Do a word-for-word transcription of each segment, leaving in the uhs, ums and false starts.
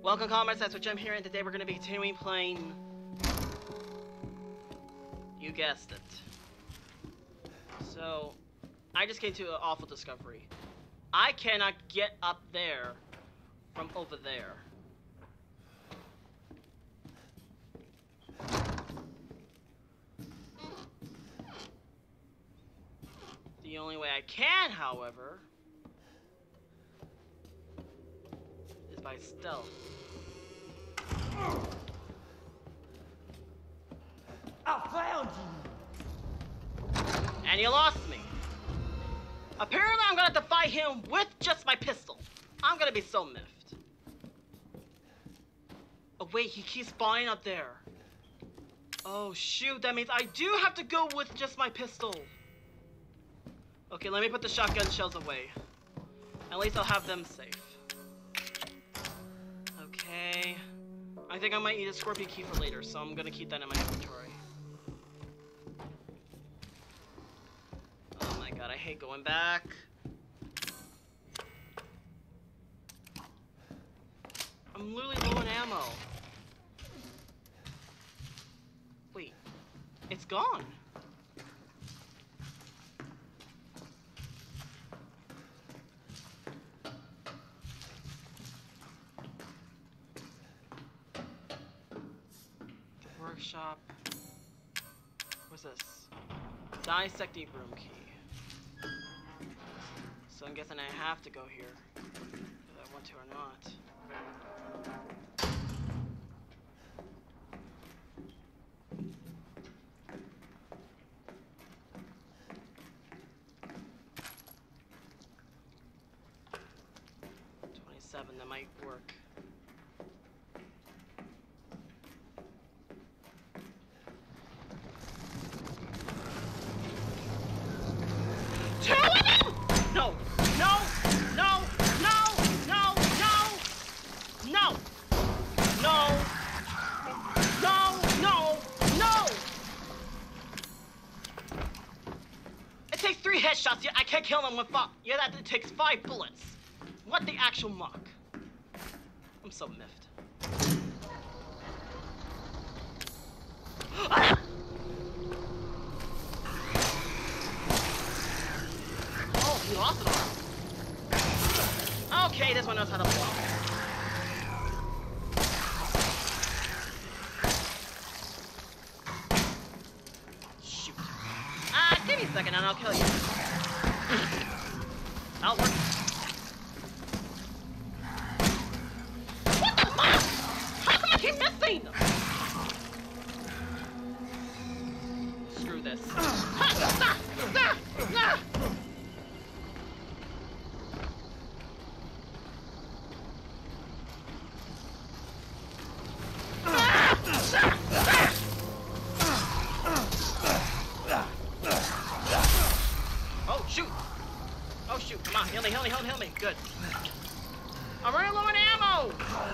Welcome, comrades. That's what Jim here, and today we're going to be continuing playing. You guessed it. So, I just came to an awful discovery. I cannot get up there from over there. The only way I can, however, is by stealth. I found you! And you lost me. Apparently I'm gonna have to fight him with just my pistol. I'm gonna be so miffed. Oh wait, he keeps spawning up there. Oh shoot, that means I do have to go with just my pistol. Okay, let me put the shotgun shells away. At least I'll have them safe. Okay. I think I might need a scorpion key for later, so I'm gonna keep that in my inventory. Oh my god, I hate going back. I'm literally low on ammo. Wait, it's gone. Workshop. What's this? Dissecting room key. So I'm guessing I have to go here, whether I want to or not. twenty-seven, that might work. No! No! No! No! No! No! No! No! No! No! No! It takes three headshots. Yeah, I can't kill them with five. Yeah, that it takes five bullets. What the actual muck? I'm so miffed. Ah! He lost it all. Okay, this one knows how to block. Shoot. Ah, uh, give me a second and I'll kill you. That'll work. What the fuck? How come I keep missing? Screw this. Ha! Ah! Ah! Ah! Oh shoot! Oh shoot! Come on, heal me, heal me, heal me, heal me. Good. I'm running low on ammo.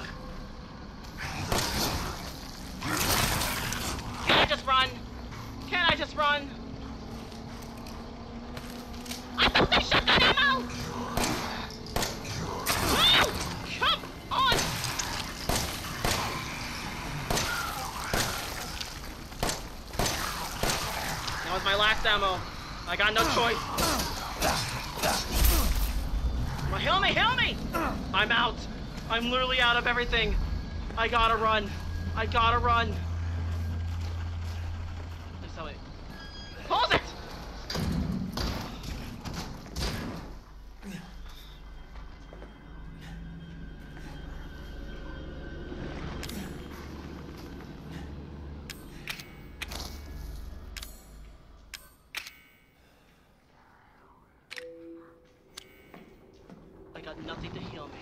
Can I just run? Can I just run? I don't say shotgun ammo. No! Come on! That was my last ammo. I got no choice. Well, heal me, heal me! I'm out. I'm literally out of everything. I gotta run. I gotta run. Just tell me. Close it! I got nothing to heal me.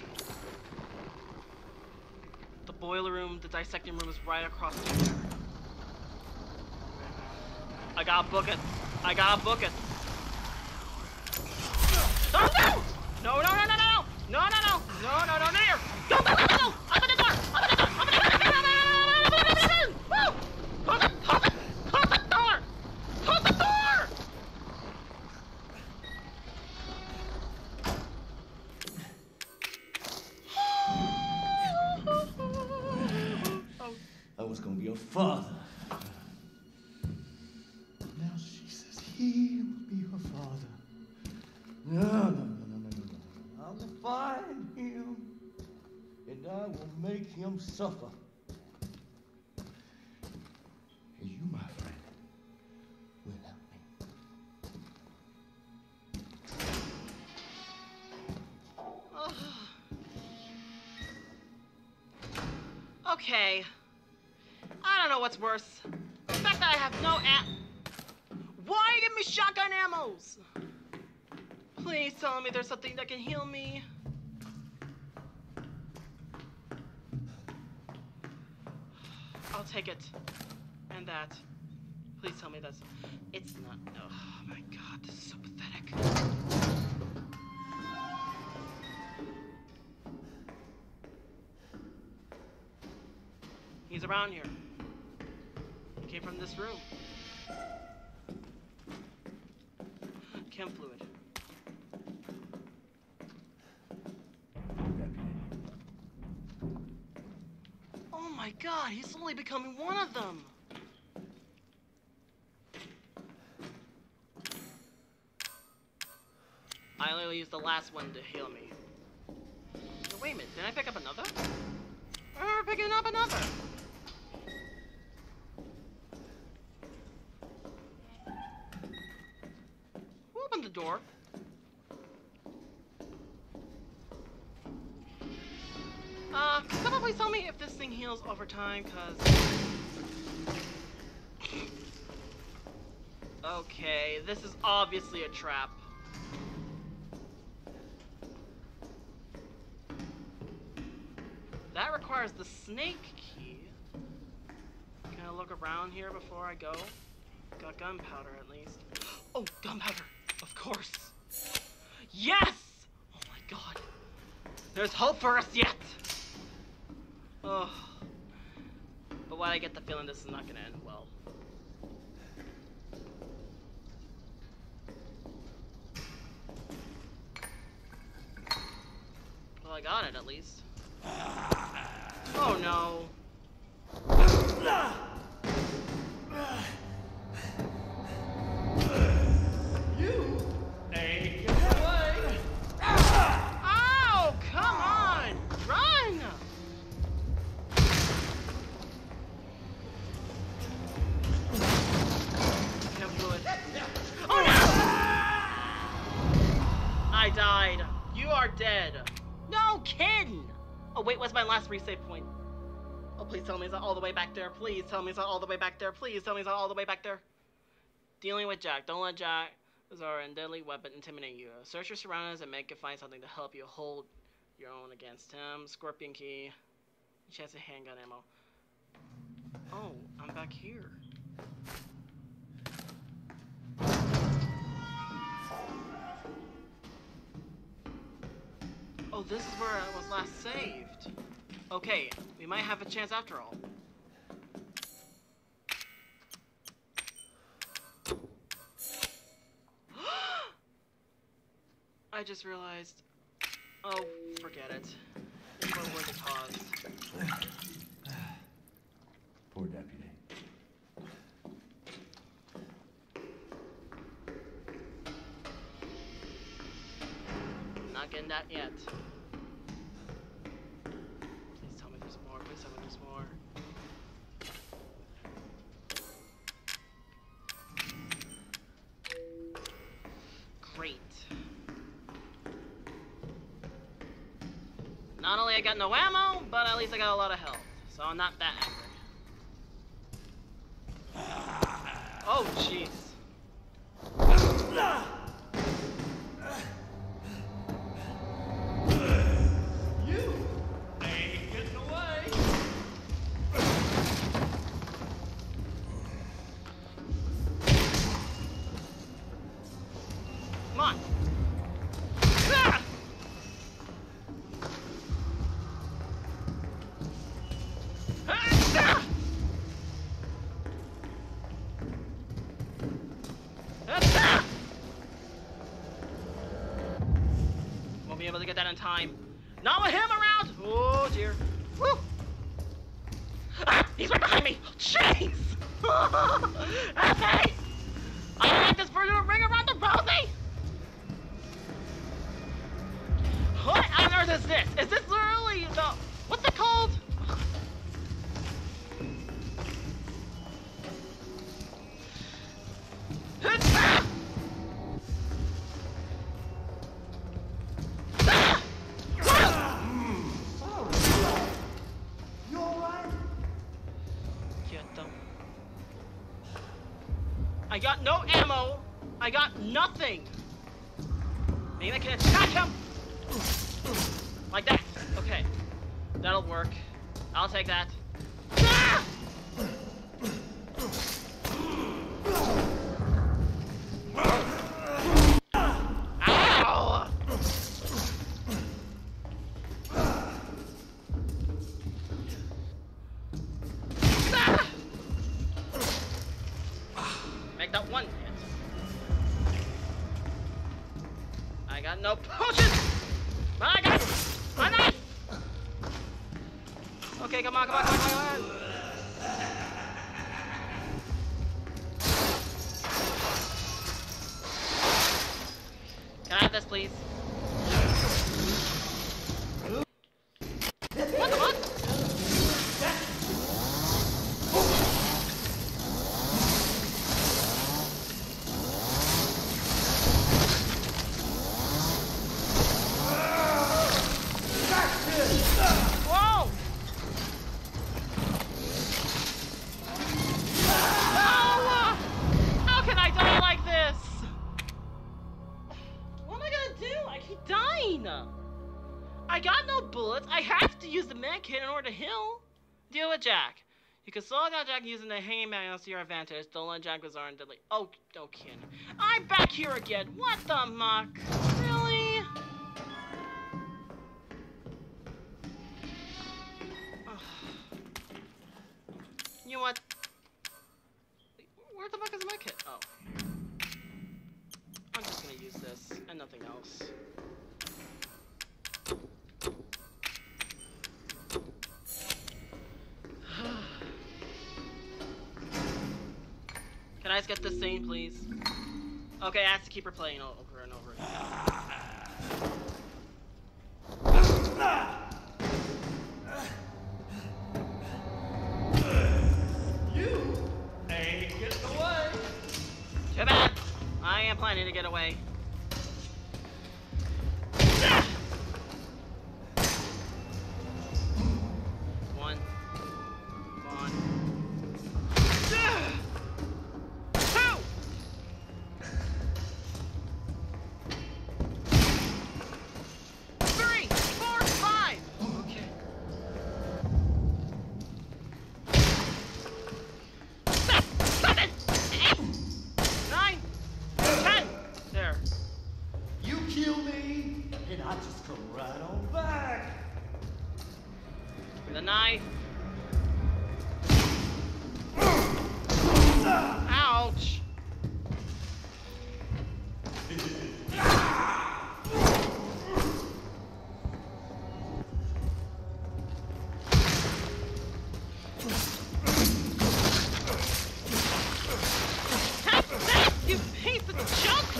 The boiler room, the dissecting room is right across from there. I gotta book it. I gotta book it. Oh no! No, no, no, no, no! No, no, no! No, no, no, no, no! Go, go, go, go, go! Open the door! Open the door! Open the door! Woo! Close it! Close it! Close the door! Close the door! your father. Now she says he will be her father. No, no, no, no, no, no, no. I will find him, and I will make him suffer. And you, my friend, will help me. Okay. I don't know what's worse. The fact that I have no am- Why you give me shotgun ammos? Please tell me there's something that can heal me. I'll take it. And that. Please tell me that's... It's not... Oh my god, this is so pathetic. He's around here. He came from this room. Chem fluid. Oh my god, he's slowly becoming one of them. I only used the last one to heal me. So wait a minute, did I pick up another? I remember picking up another. Who opened the door? Uh, can someone please tell me if this thing heals over time, cause... Okay, this is obviously a trap. That requires the snake key. Can I look around here before I go? Got gunpowder at least. Oh, gunpowder! Of course! Yes! Oh my god. There's hope for us yet! Oh. But why I get the feeling this is not gonna end well. Well, I got it at least. Oh no. You ain't getting away. Ow! Come on! Run! Chem fluid. Oh no! I died. You are dead. No kidding! Oh wait, what's my last resave point? Oh please tell me it's not all the way back there. Please tell me it's not all the way back there. Please tell me it's not all the way back there. Dealing with Jack. Don't let Jack or a deadly weapon intimidate you. Search your surroundings and make it find something to help you hold your own against him. Scorpion key. Chance of handgun ammo. Oh, I'm back here. Oh, this is where I was last saved. Okay, we might have a chance after all. I just realized. Oh, forget it. It's not worth the cause. Poor deputy. Not getting that yet. Please tell me there's more. Please tell me there's more. Great. Not only I got no ammo, but at least I got a lot of health. So I'm not that angry. Oh, jeez. Won't be able to get that in time. Not with him around! Oh dear. Woo! Ah, he's right behind me! Jeez! Okay! I like this version of Ring Around the Rosie! What on earth is this? Is this literally the... What's it called? You alright? I got no ammo. I got nothing. Maybe I can attack him. Like that. Okay. That'll work. I'll take that. Ah! Ow! Ah! Make that one hit. I got no potions! But I got a knife! Okay, come on, come on, come on, come on, come on. Can I have this, please? What the fuck? Whoa! No! How can I die like this? What am I gonna do? I keep dying. I got no bullets. I have to use the med kit in order to heal. Deal with Jack. You can slow down Jack using the hanging manuals to your advantage. Don't let Jack bizarre and deadly. Oh, okay. I'm back here again. What the muck? Really? You know what? Where the fuck is my kit? Oh. I'm just gonna use this and nothing else. Can I just get this scene, please? Okay, I have to keep her playing over and over again. Too bad. I am planning to get away. One. One. Two. Three. Four. Five. Okay. Six. Seven. Eight. Nine, ten. There. You kill me, and I just come right on back. With a knife. Ouch. You piece of junk!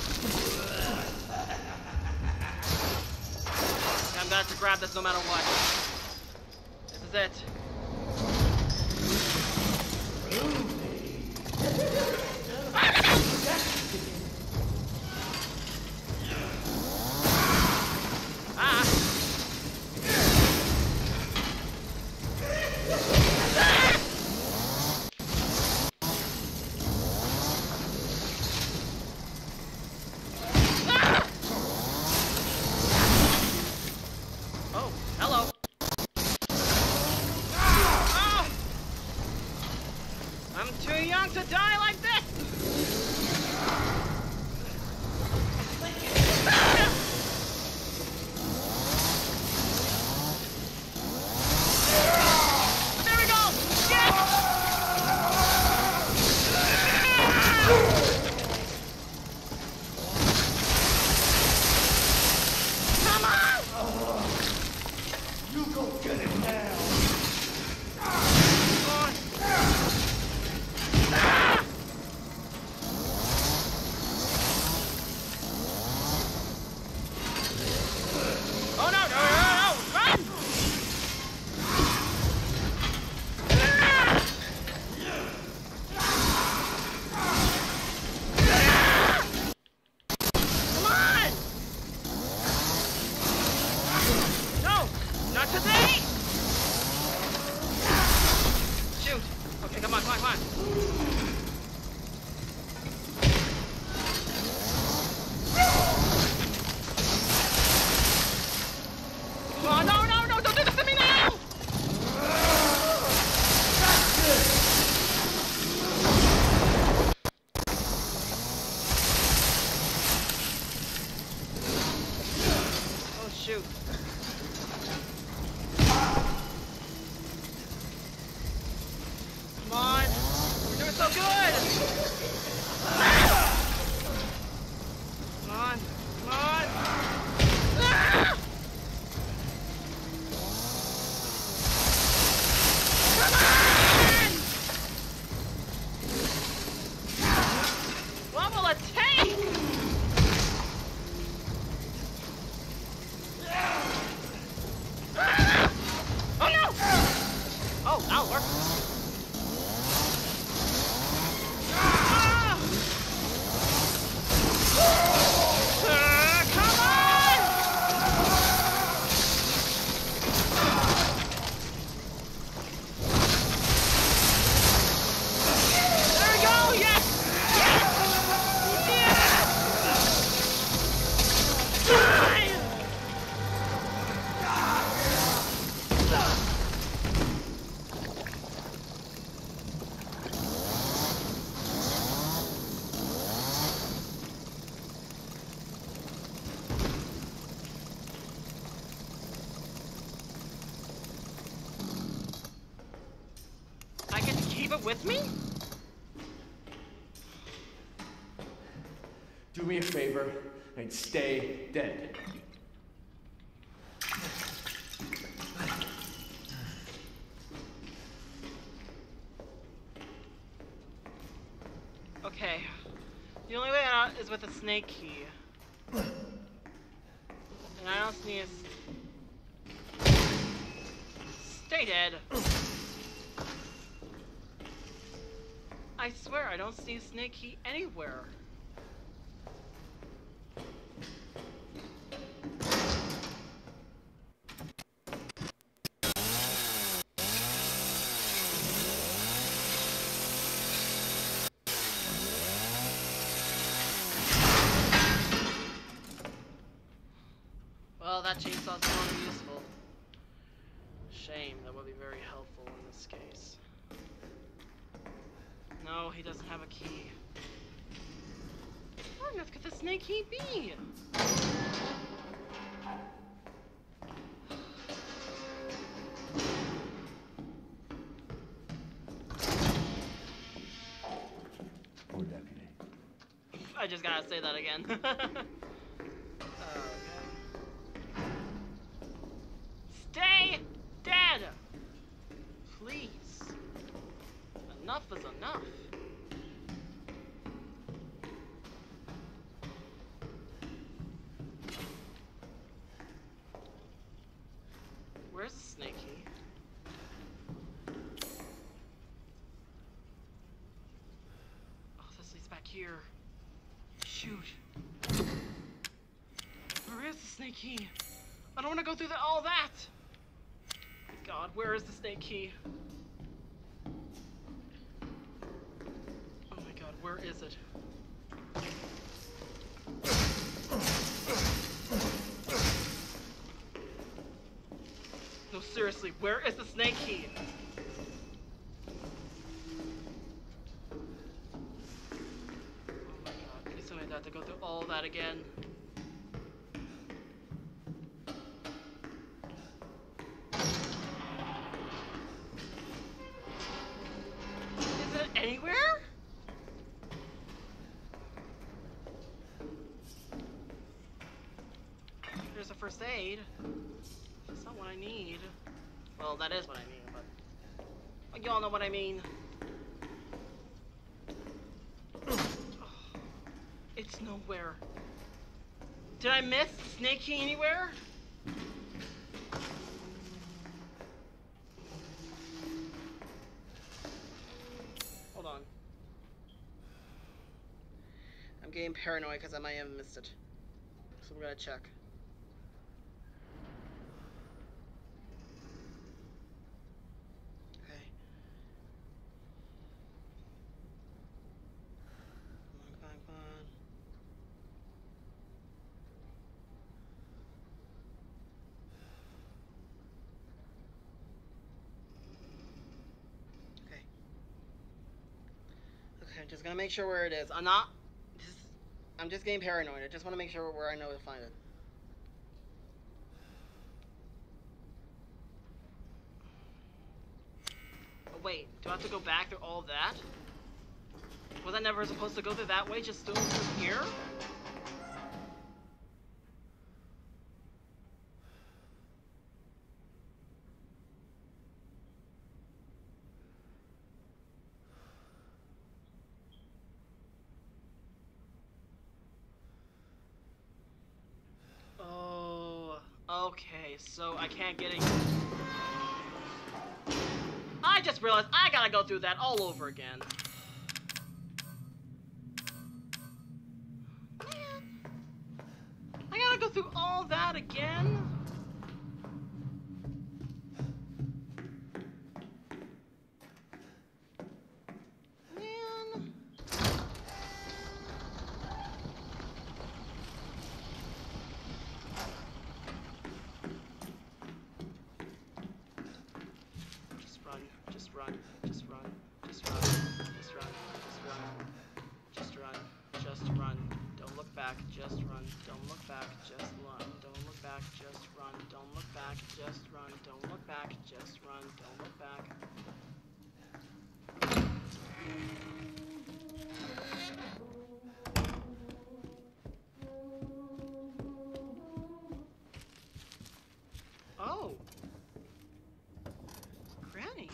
I'm gonna have to grab this no matter what. This is it. Ah! Oh, hello. Ah! I'm too young to die like this. There we go. Yes! Come on! You go get it now. Not today! Shoot! Okay, come on, come on, come on. Come on, no, no, no, don't do this to me now! Oh, shoot. Come on. We're doing so good. Come on. Come on. Ah! Come on! What will it take? Ah! Oh no! Oh, that'll work. I get to keep it with me? Do me a favor and stay dead. Okay. The only way out is with a snake key. And I don't see a... Stay dead. I swear I don't see a snake key anywhere. Well, that chainsaw's no longer useful. Shame, that would be very helpful in this case. No, he doesn't have a key. Where on earth could the snake key be? Poor deputy. I just gotta say that again. Okay. Stay dead! Please. Enough is enough. Where's the snake key? Oh, this leads back here. Shoot. Where is the snake key? I don't want to go through the, all that. God, where is the snake key? Oh my God, where is it? No, seriously, where is the snake key? Oh my God, please tell me I have to go through all that again. Is it anywhere? There's a first aid. That's not what I need. Well, that is what I need, but... Well, y'all know what I mean. It's nowhere. Did I miss the snake key anywhere? Hold on. I'm getting paranoid because I might have missed it. So we're gonna check. I'm just gonna make sure where it is. I'm not... Just, I'm just getting paranoid. I just want to make sure where I know to find it. Oh, wait. Do I have to go back through all of that? Was I never supposed to go through that way? Just through here? Okay, so I can't get it. I just realized I gotta go through that all over again. Man. I gotta go through all that again? Man. Just run, just run, just run, just run, just run, just run, just run. Don't look back, just run. Don't look back, just run. Don't look back, just run. Don't look back, just run. Don't look back, just run. Don't look back. Oh. Granny.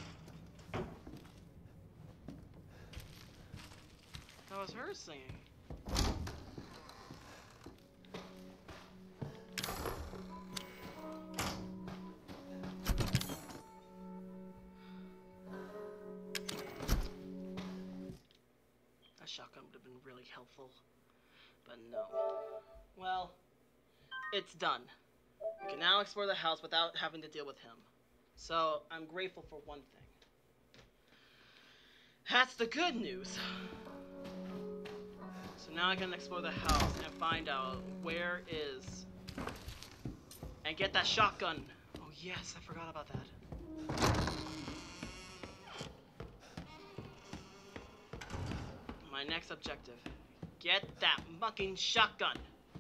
That was her singing. A shotgun would have been really helpful, but no. Well, it's done. We can now explore the house without having to deal with him. So, I'm grateful for one thing. That's the good news. So now I can explore the house and find out where is... and get that shotgun. Oh yes, I forgot about that. My next objective. Get that fucking shotgun.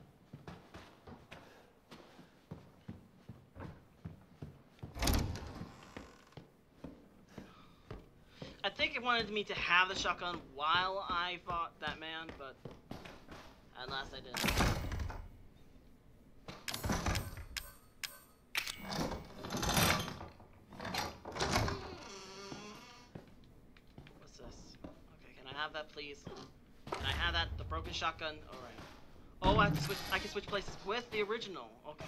I think it wanted me to have the shotgun while I fought that man, but at last I didn't. What's this? Okay, can I have that, please? Can I have that? The broken shotgun? Alright. Oh, I have to switch. I can switch places with the original. Okay.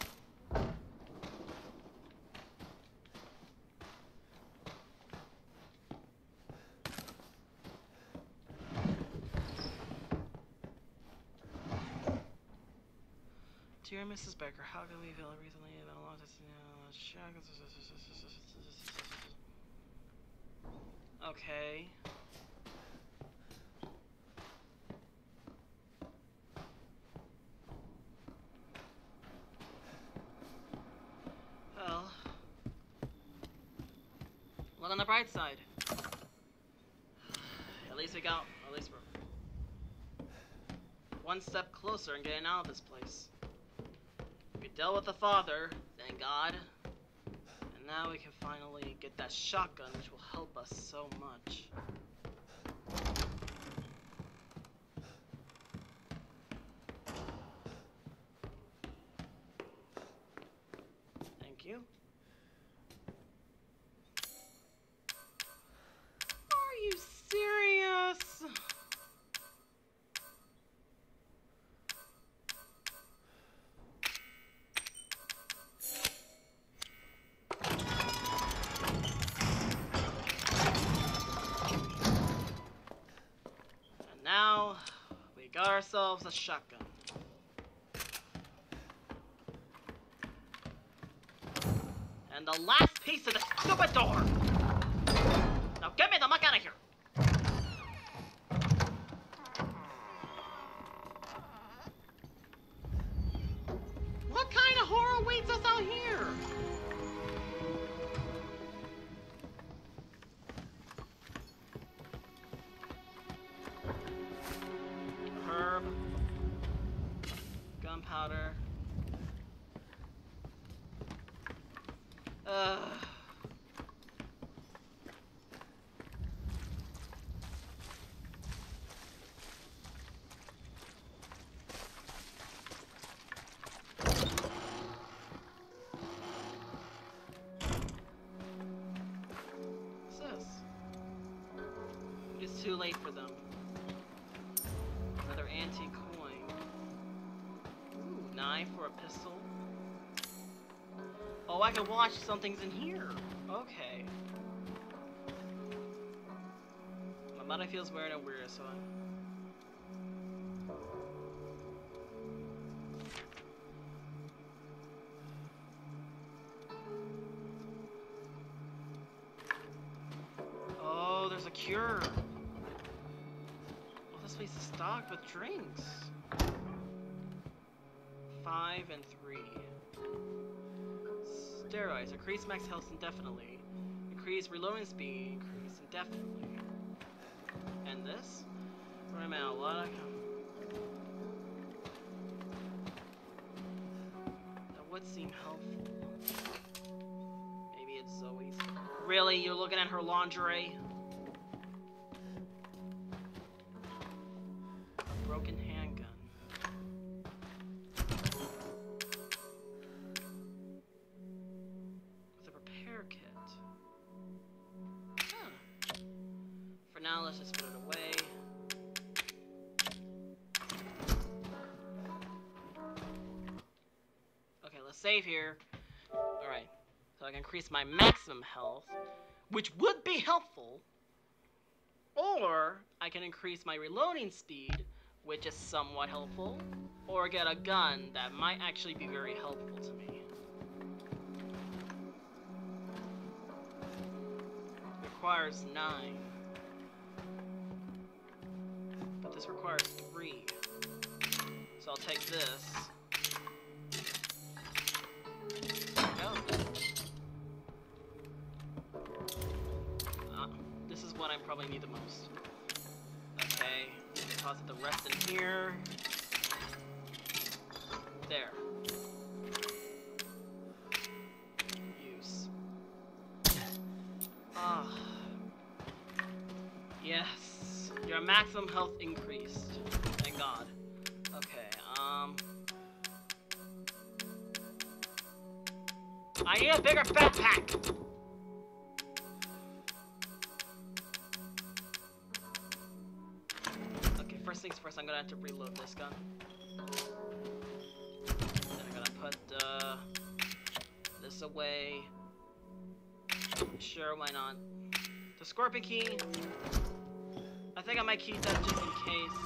Dear Missus Becker, how can we feel recently in a long time? Okay. Well, look on the bright side. At least we got, at least we're one step closer in getting out of this place. We dealt with the father, thank God. And now we can finally get that shotgun, which will help us so much. Thank you. Are you serious? Now, we got ourselves a shotgun. And the last piece of the stupid door! Now get me the muck out of here! What kind of horror waits us out here? Uh. What's this? It's too late for them. Another antique coin. Ooh, knife or a pistol. Oh, I can watch something's in here. Okay. My body feels weird and weird, so I'm... Oh, there's a cure. Oh, this place is stocked with drinks. Five and three. Steroids. Increase max health indefinitely. Increase reloading speed. Increase indefinitely. And this? Run out a lot of... That would seem helpful. Maybe it's Zoe's. Really? You're looking at her lingerie? A broken handgun. With a repair kit. Huh. For now, let's just put it away. Okay, let's save here. Alright. So I can increase my maximum health, which would be helpful. Or I can increase my reloading speed, which is somewhat helpful. Or get a gun that might actually be very helpful to me. Requires nine. But this requires three. So I'll take this. There we go. Uh, this is what I probably need the most. Okay. Deposit the rest in here. There. Use. Ah. Yes. Your maximum health increased. Thank God. Okay, um... I need a bigger backpack! Okay, first things first, I'm gonna have to reload this gun. Then I'm gonna put, uh... this away. Sure, why not? The scorpion key. I think I might keep that just in case.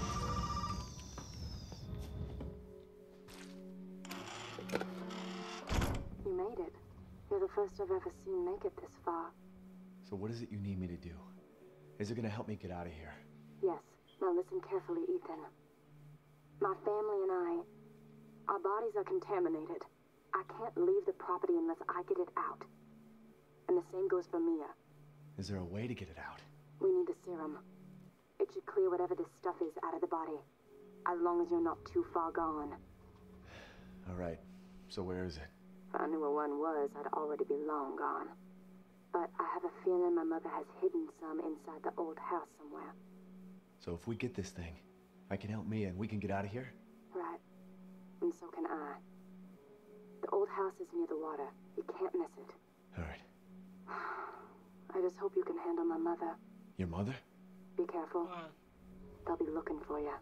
You made it. You're the first I've ever seen make it this far. So what is it you need me to do? Is it gonna help me get out of here? Yes. Now listen carefully, Ethan. My family and I, our bodies are contaminated. I can't leave the property unless I get it out. And the same goes for Mia. Is there a way to get it out? We need the serum. It should clear whatever this stuff is out of the body. As long as you're not too far gone. Alright, so where is it? If I knew where one was, I'd already be long gone. But I have a feeling my mother has hidden some inside the old house somewhere. So if we get this thing, I can help Mia and we can get out of here? Right. And so can I. The old house is near the water. You can't miss it. Alright. I just hope you can handle my mother. Your mother? Be careful. Uh, They'll be looking for you.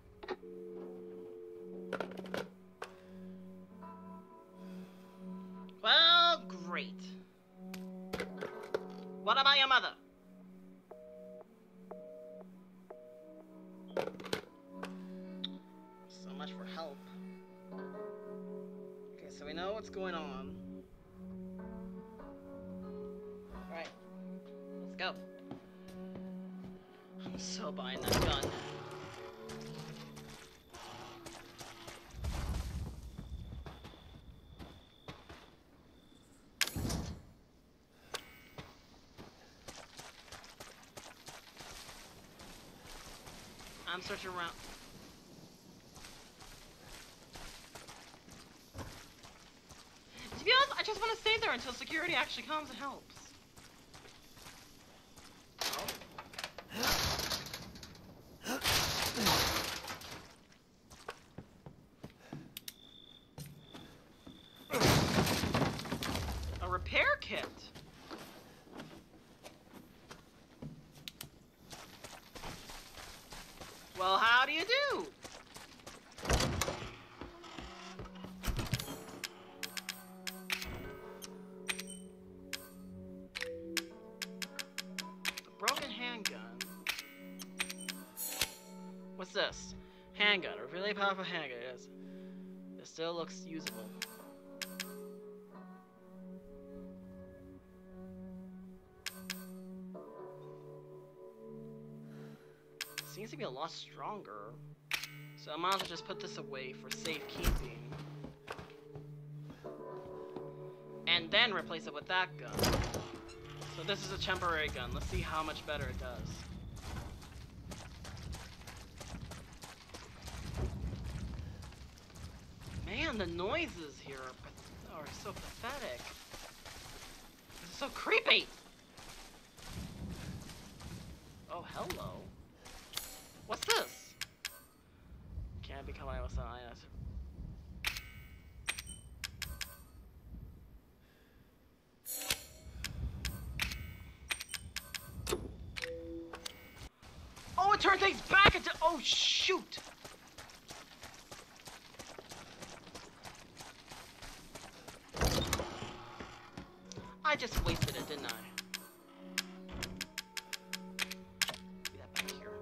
well, great. What about your mother? So much for help. Okay, so we know what's going on. Alright. Let's go. I'm so buying that gun. I'm searching around. To be honest, I just want to save stay there until security actually comes and helps. A repair kit. Well, how do you do? Broken handgun. What's this? Handgun. A really powerful handgun. It is. It still looks usable. Seems to be a lot stronger. So I might as well just put this away for safekeeping. And then replace it with that gun. So this is a temporary gun. Let's see how much better it does. Man, the noises here are, are so pathetic. This is so creepy! Oh, hello. What's this? Can't be coming with something yet. Oh, it turned things back into. Oh, shoot! I just wasted it, didn't I? Get that back here.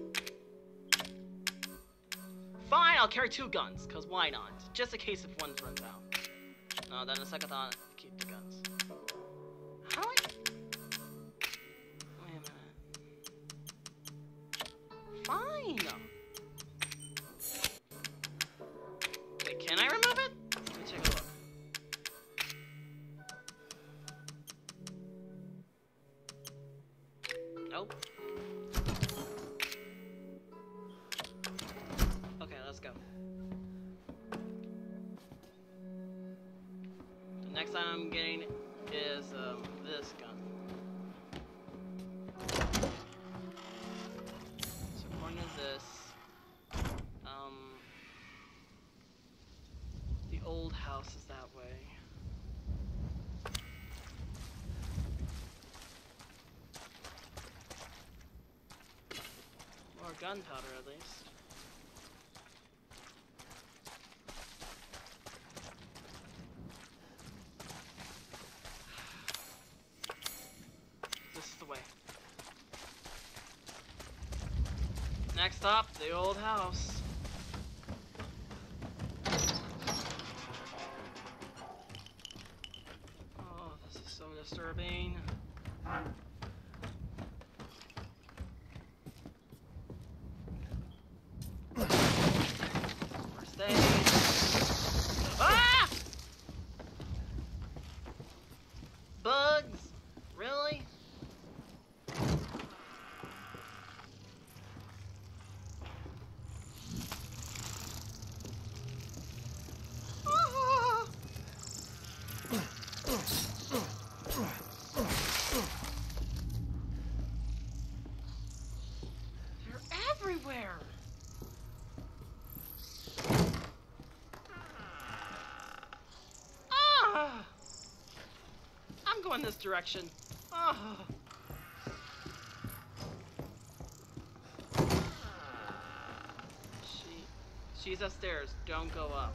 Fine, I'll carry two guns, cause why not? Just in case if one runs out. No, then a second thought, keep the guns. How do I? Wait a minute. Fine. Wait, can I remove it? Let me take a look. Nope. Okay, let's go. The next item I'm getting is um, this gun. So according to this, um, the old house is that way. More gunpowder, at least. This is the way. Next stop, the old house. Oh, this is so disturbing. Ah! Bugs? Really? Ah! They're everywhere. I'm going this direction. Oh. She, she's upstairs. Don't go up.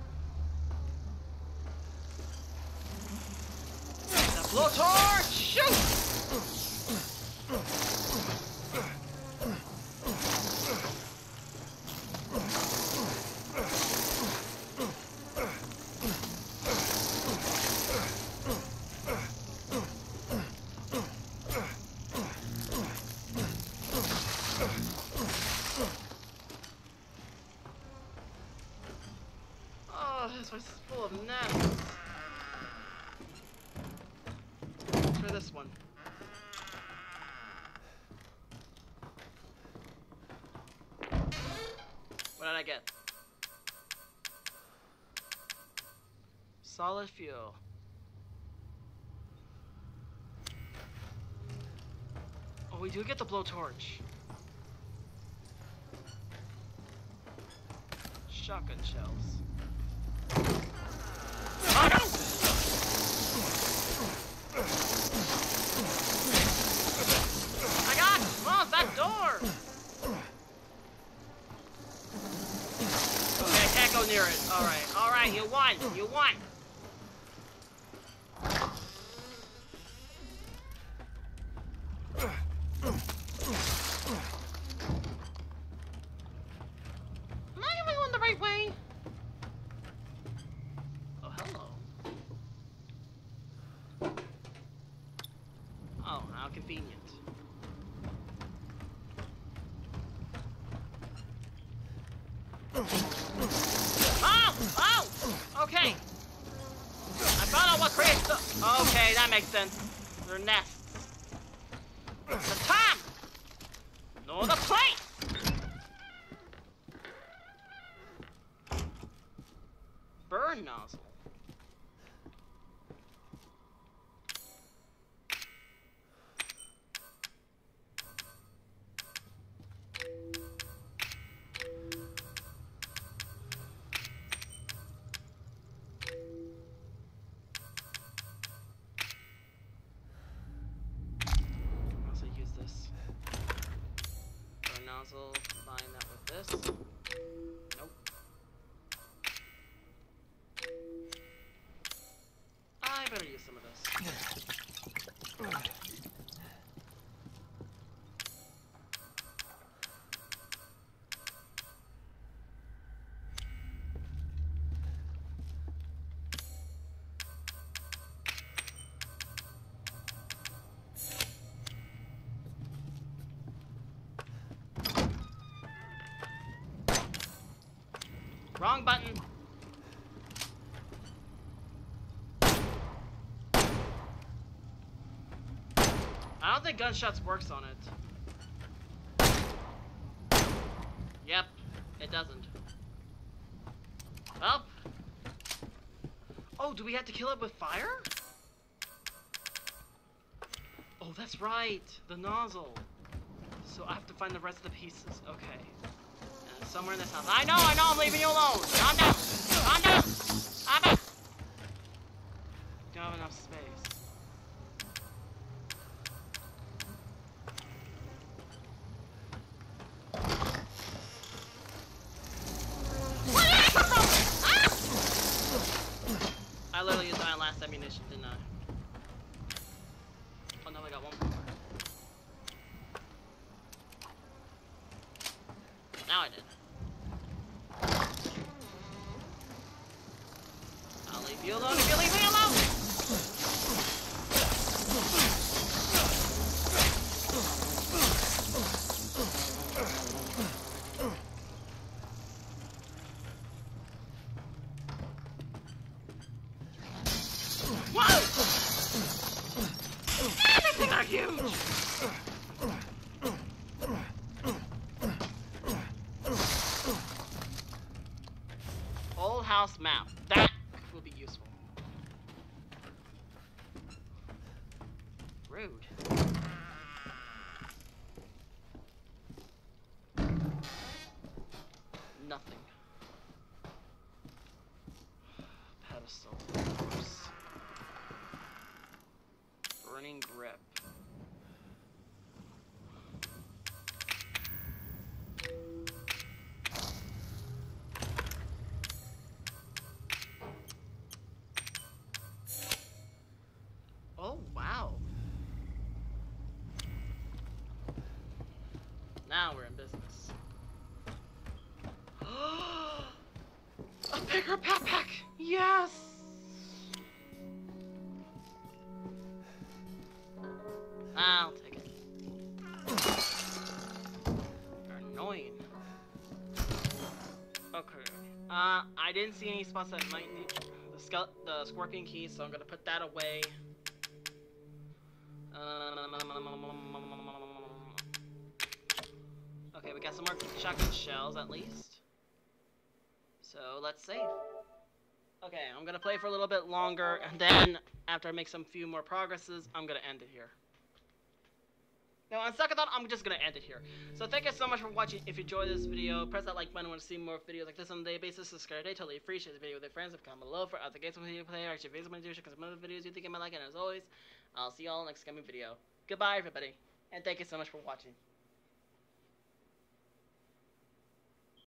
The blowtorch! Shoot! This place is full of nests. Let's try this one. What did I get? Solid fuel. we do get the blowtorch. Shotgun shells. Oh no! I got close that door! Okay, I can't go near it. Alright, alright, you won! You won! Am I going the right way? Oh, hello. Oh, how convenient. Oh! Oh! Okay. I found out what creates the... Okay, that makes sense. They're nests. The time! No, the place! Burn nozzle. Also use this. Burn nozzle, combine that with this. Nope. I better use some of this. Wrong button. I don't think gunshots works on it. Yep, it doesn't. Well. Oh, do we have to kill it with fire? Oh, that's right. The nozzle. So I have to find the rest of the pieces. Okay. Uh, somewhere in this house. I know, I know, I'm leaving you alone. Calm down. Calm down. Calm down. Don't have enough space. I literally used my last ammunition, didn't I? Oh no, I got one more. Now I did. I'll leave you alone if you leave me alone! Whoa! These things are huge! Old house map. That will be useful. Rude. Nothing. Pedestal. Oops. Burning grip. Oh, wow. Now we're in business. A bigger backpack! Yes! I'll take it. You're annoying. Okay. Uh, I didn't see any spots that might need the skele- the scorpion key, so I'm gonna put that away. Okay, we got some more shotgun shells at least. So let's save. Okay, I'm gonna play for a little bit longer, and then after I make some few more progresses, I'm gonna end it here. Now, on second thought, I'm just gonna end it here. So thank you so much for watching. If you enjoyed this video, press that like button. Want to see more videos like this on a daily basis? Subscribe today. Totally free. Share the video with your friends. Comment below for other games you play. Or actually, videos I'm do because some other videos you think I might like. And as always, I'll see y'all next coming video. Goodbye, everybody, and thank you so much for watching.